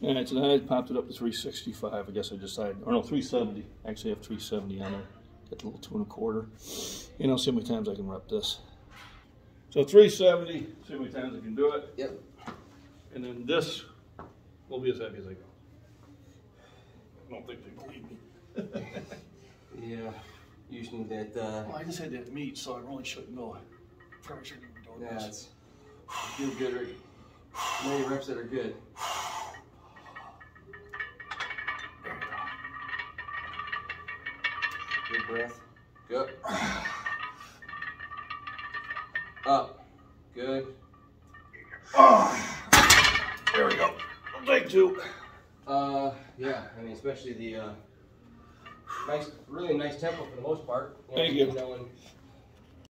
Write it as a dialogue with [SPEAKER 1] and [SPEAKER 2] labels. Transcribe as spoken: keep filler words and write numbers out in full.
[SPEAKER 1] All right, so then I popped it up to three sixty-five. I guess I decided, or no, three seventy. Actually, I have three seventy on there. Got the little two and a quarter. You know, see how many times I can rep this. So three seventy, see how many times I can do it.
[SPEAKER 2] Yep.
[SPEAKER 1] And then this will be as heavy as I go. I don't think they believe me.
[SPEAKER 2] Yeah, you just need that. Uh,
[SPEAKER 1] well, I just had that meat, so I really shouldn't go. Probably shouldn't be doing
[SPEAKER 2] yeah,
[SPEAKER 1] this.
[SPEAKER 2] Do good. Many reps that are good. Good breath. Good. Up. Good.
[SPEAKER 1] Oh, there we go. I'll take two.
[SPEAKER 2] Uh, yeah. I mean, especially the uh, nice, really nice tempo for the most part.
[SPEAKER 1] Thank you.
[SPEAKER 2] You know, and